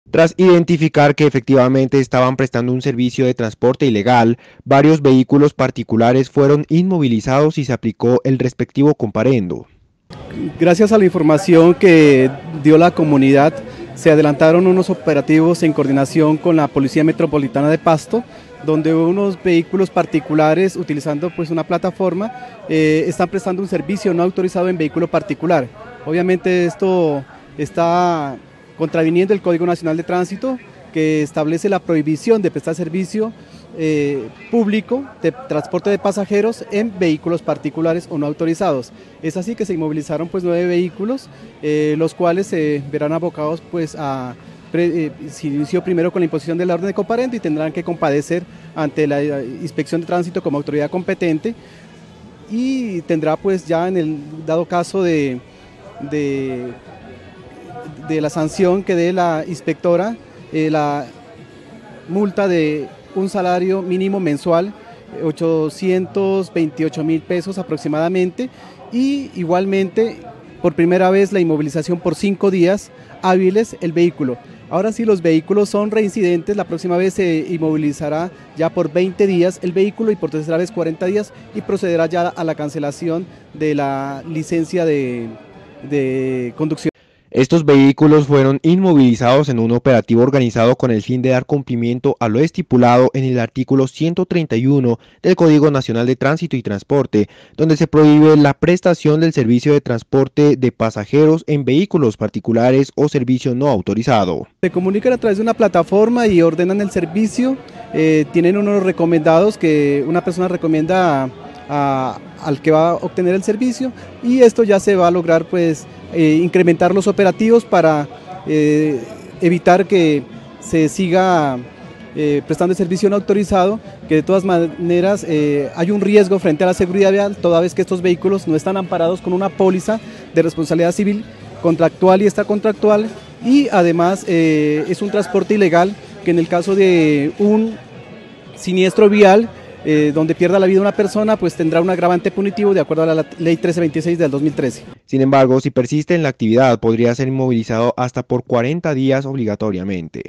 Tras identificar que efectivamente estaban prestando un servicio de transporte ilegal, varios vehículos particulares fueron inmovilizados y se aplicó el respectivo comparendo. Gracias a la información que dio la comunidad, se adelantaron unos operativos en coordinación con la Policía Metropolitana de Pasto, donde unos vehículos particulares, utilizando pues una plataforma, están prestando un servicio no autorizado en vehículo particular. Obviamente esto está contraviniendo el Código Nacional de Tránsito, que establece la prohibición de prestar servicio público de transporte de pasajeros en vehículos particulares o no autorizados. Es así que se inmovilizaron pues 9 vehículos, los cuales se verán abocados pues a se inició primero con la imposición de la orden de comparendo y tendrán que compadecer ante la inspección de tránsito como autoridad competente, y tendrá pues ya en el dado caso de la sanción que dé la inspectora, la multa de un salario mínimo mensual, 828.000 pesos aproximadamente, y igualmente por primera vez la inmovilización por 5 días hábiles el vehículo. Ahora sí, los vehículos son reincidentes, la próxima vez se inmovilizará ya por 20 días el vehículo y por tercera vez 40 días, y procederá ya a la cancelación de la licencia de conducción. Estos vehículos fueron inmovilizados en un operativo organizado con el fin de dar cumplimiento a lo estipulado en el artículo 131 del Código Nacional de Tránsito y Transporte, donde se prohíbe la prestación del servicio de transporte de pasajeros en vehículos particulares o servicio no autorizado. Se comunican a través de una plataforma y ordenan el servicio, tienen unos recomendados que una persona recomienda al que va a obtener el servicio, y esto ya se va a lograr pues incrementar los operativos para evitar que se siga prestando el servicio no autorizado, que de todas maneras hay un riesgo frente a la seguridad vial, toda vez que estos vehículos no están amparados con una póliza de responsabilidad civil contractual y extracontractual, y además es un transporte ilegal que en el caso de un siniestro vial donde pierda la vida una persona, pues tendrá un agravante punitivo de acuerdo a la ley 1326 del 2013. Sin embargo, si persiste en la actividad, podría ser inmovilizado hasta por 40 días obligatoriamente.